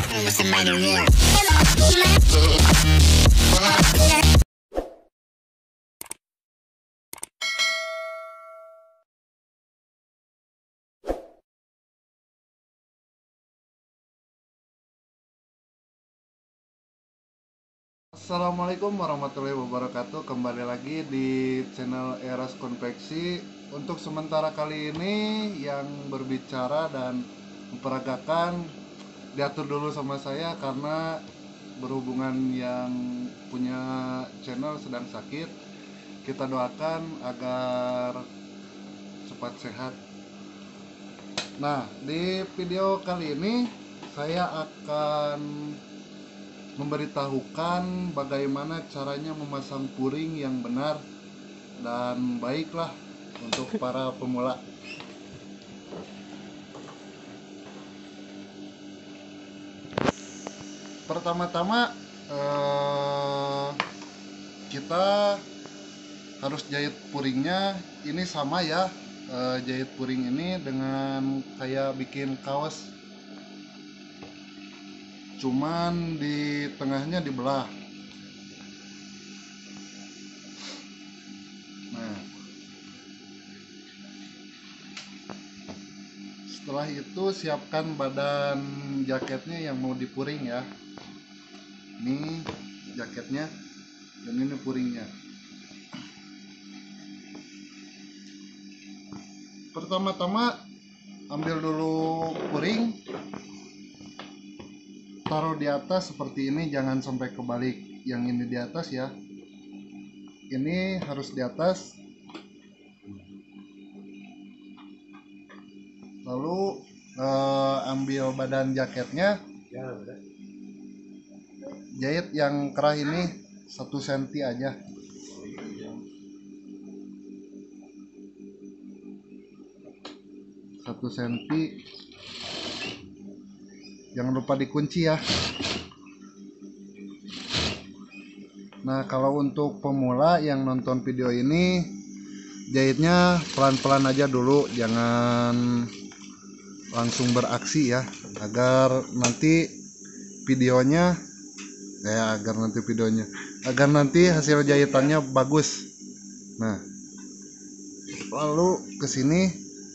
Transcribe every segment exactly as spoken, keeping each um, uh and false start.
Assalamualaikum warahmatullahi wabarakatuh. Kembali lagi di channel Eras Konveksi. Untuk sementara kali ini yang berbicara dan memperagakan diatur dulu sama saya karena berhubungan yang punya channel sedang sakit. Kita doakan agar cepat sehat. Nah, di video kali ini saya akan memberitahukan bagaimana caranya memasang puring yang benar dan baiklah untuk para pemula. Pertama-tama eh, kita harus jahit puringnya. Ini sama ya, eh, jahit puring ini dengan kayak bikin kaos, cuman di tengahnya dibelah. Nah, setelah itu siapkan badan jaketnya yang mau dipuring ya. Ini jaketnya dan ini puringnya. Pertama-tama ambil dulu puring, taruh di atas seperti ini, jangan sampai kebalik. Yang ini di atas ya, ini harus di atas. Lalu eh, ambil badan jaketnya, jahit yang kerah ini satu senti aja. Satu senti. Jangan lupa dikunci ya. Nah, kalau untuk pemula yang nonton video ini, jahitnya pelan-pelan aja dulu, jangan langsung beraksi ya, agar nanti videonya ya agar nanti videonya agar nanti hasil jahitannya bagus. Nah, lalu ke sini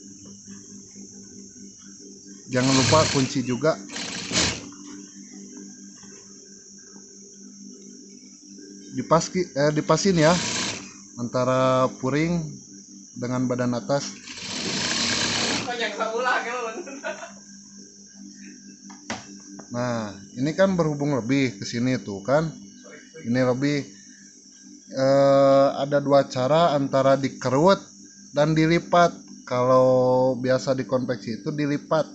jangan lupa kunci juga. Dipaski, eh, dipasin ya antara puring dengan badan atas. Nah, ini kan berhubung lebih ke sini tuh kan. Ini lebih eh, ada dua cara, antara dikerut dan dilipat. Kalau biasa dikonveksi itu dilipat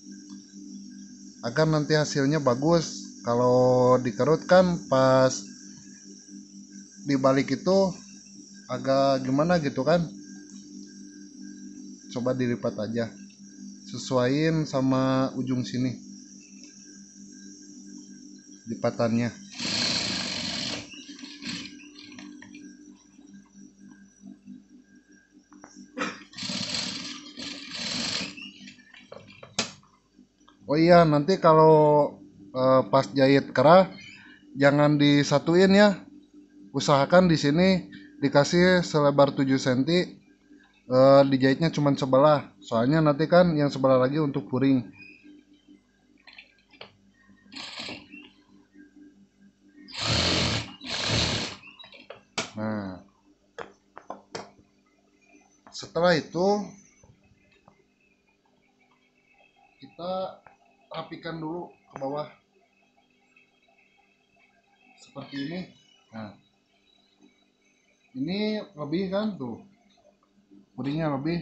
agar nanti hasilnya bagus. Kalau dikerut kan pas dibalik itu agak gimana gitu kan. Coba dilipat aja, sesuaiin sama ujung sini lipatannya. Oh iya, nanti kalau eh, pas jahit kerah jangan disatuin ya. Usahakan di sini dikasih selebar tujuh senti, eh, dijahitnya cuma sebelah. Soalnya nanti kan yang sebelah lagi untuk puring. Nah, setelah itu kita rapikan dulu ke bawah seperti ini. Nah, ini lebih kan tuh, puringnya lebih,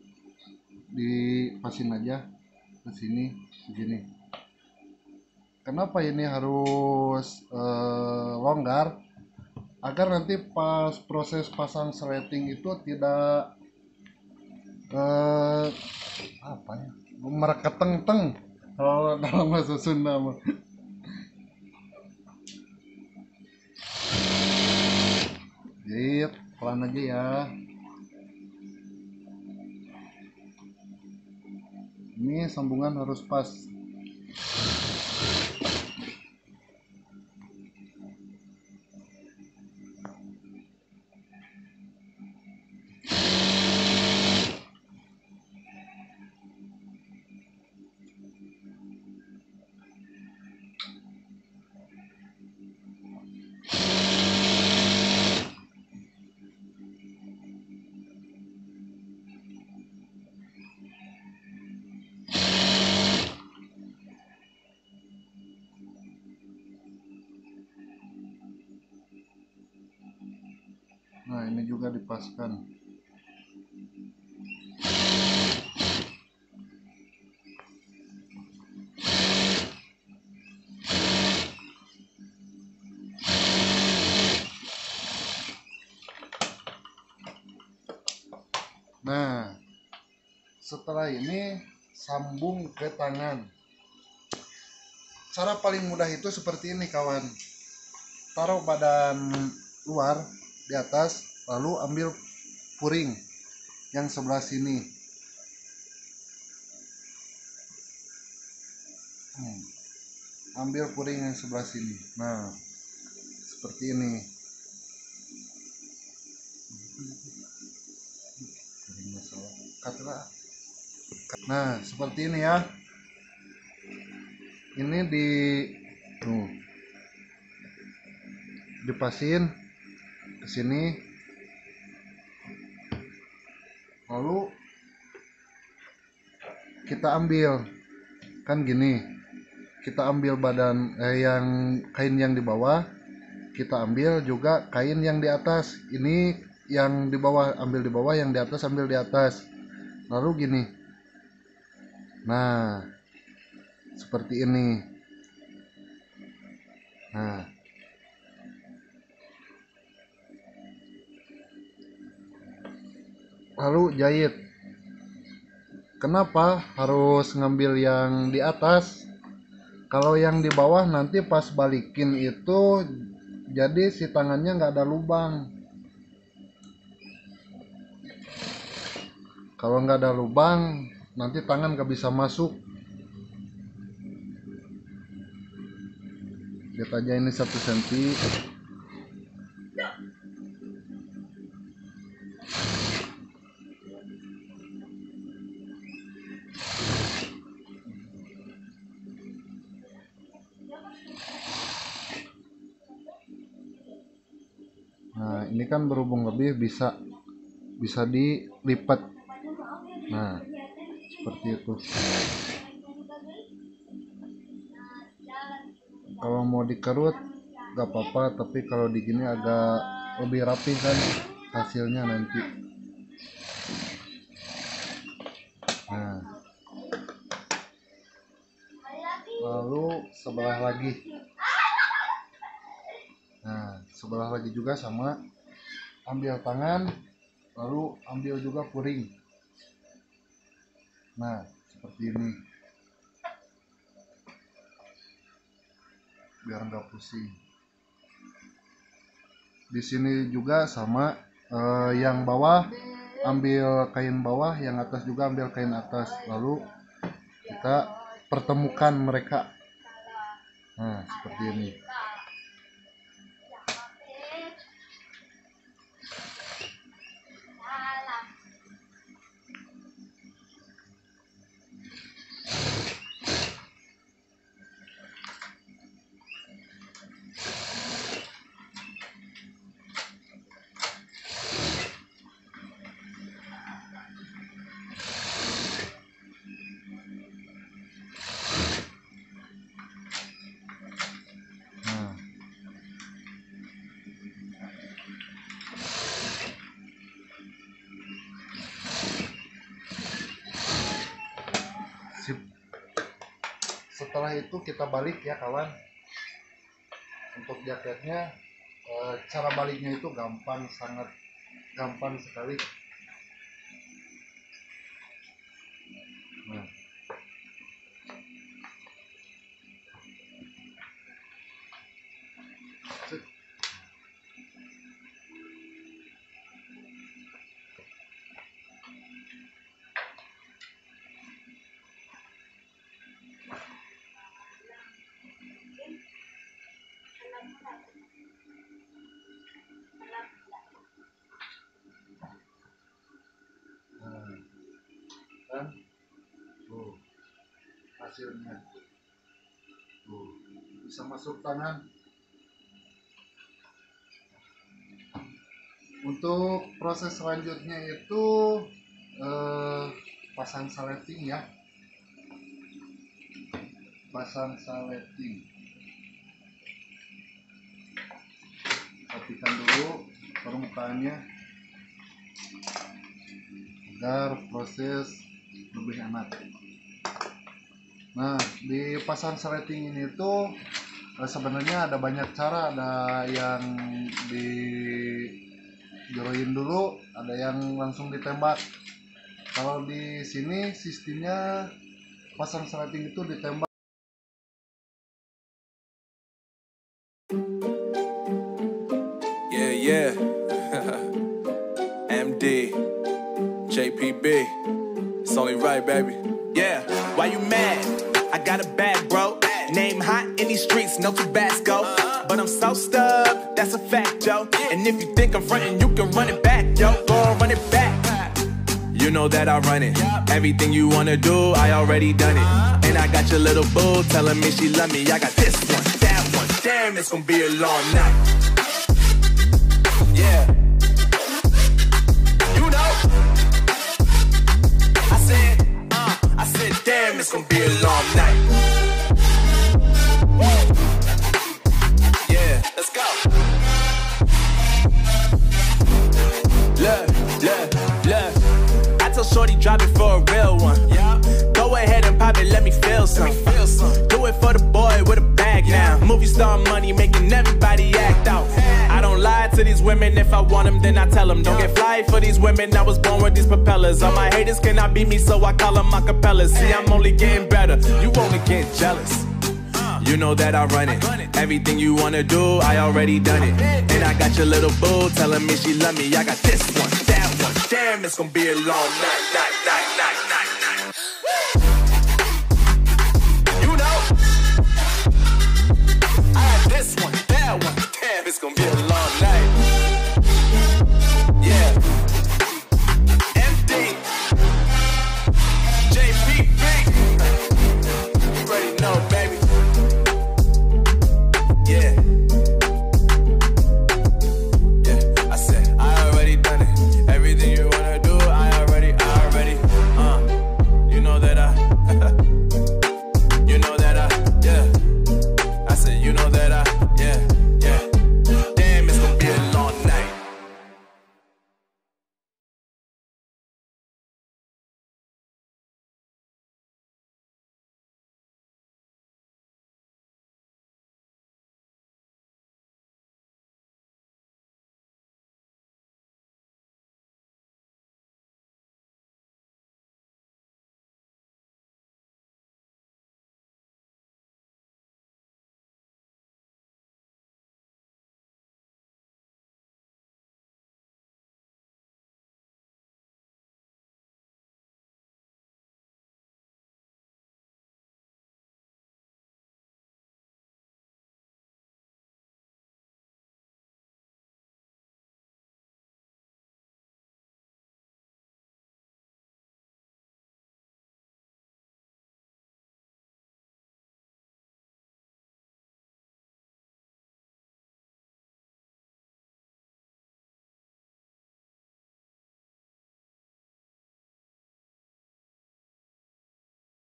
dipasin aja ke sini segini. Kenapa ini harus eh, longgar? Agar nanti pas proses pasang sleting itu tidak eh, apa ya, mereketeng-teng kalau dalam bahasa Sunda. Jahit pelan aja ya. Ini sambungan harus pas. juga dipaskan. Nah, setelah ini sambung ke tangan. Cara paling mudah itu seperti ini kawan. Taruh badan luar di atas, lalu ambil puring yang sebelah sini. Hmm. Ambil puring yang sebelah sini. Nah, seperti ini. Nah, seperti ini ya. Ini di tuh, dipasin ke sini. Lalu kita ambil kan gini. Kita ambil badan eh, yang kain yang di bawah, kita ambil juga kain yang di atas. Ini yang di bawah ambil di bawah, yang di atas ambil di atas. Lalu gini. Nah, seperti ini. Nah, lalu jahit. Kenapa harus ngambil yang di atas? Kalau yang di bawah nanti pas balikin itu jadi si tangannya nggak ada lubang. Kalau nggak ada lubang nanti tangan nggak bisa masuk. Lihat aja ini satu senti. Nah, ini kan berhubung lebih bisa bisa dilipat. Nah, seperti itu. Kalau mau dikerut gak apa-apa, tapi kalau di gini agak lebih rapi kan hasilnya nanti. Nah, lalu sebelah lagi. Nah, sebelah lagi juga sama. Ambil tangan, lalu ambil juga puring. Nah, seperti ini. Biar nggak pusing. Di sini juga sama. Eh, yang bawah ambil kain bawah, yang atas juga ambil kain atas. Lalu kita pertemukan mereka. Nah, seperti ini. Nah, sip. Setelah itu kita balik ya kawan. Untuk jaketnya eh, cara baliknya itu gampang, sangat gampang sekali. Nah, sip. Nah, kan tuh hasilnya tuh bisa masuk tangan. Untuk proses selanjutnya itu eh, pasang saleting ya, pasang saleting. Rapikan dulu permukaannya. agar proses lebih enak. Nah, di pasang sleting ini tuh eh, sebenarnya ada banyak cara. Ada yang dijodohin dulu, ada yang langsung ditembak. Kalau di sini sistemnya pasang sleting itu ditembak. Yeah, yeah. M D, J P B. It's only right, baby. Yeah, why you mad? I got a bag, bro. Name hot in these streets, no Tabasco. But I'm so stubbed, that's a fact, yo. And if you think I'm frontin', you can run it back, yo. Go on, run it back. You know that I run it. Everything you wanna do, I already done it. And I got your little boo telling me she love me. I got this one, that one. Damn, it's gonna be a long night. Yeah. You know. I said, uh, I said, damn, it's gonna be a long night. Yeah, let's go. Look, look, look. I tell Shorty drop it for a real one. Yeah. Go ahead and pop it, let me feel some. Let me feel some. Do it for the boy with a bag now. Movie star money making everybody act out. I don't lie to these women. If I want them, then I tell them. Don't get fly for these women. I was born with these propellers. All my haters cannot beat me, so I call them acapellas. See, I'm only getting better. You only get jealous. You know that I run it. Everything you wanna do, I already done it. And I got your little boo telling me she love me. I got this one, that one. Damn, it's gonna be a long night, night, night, night.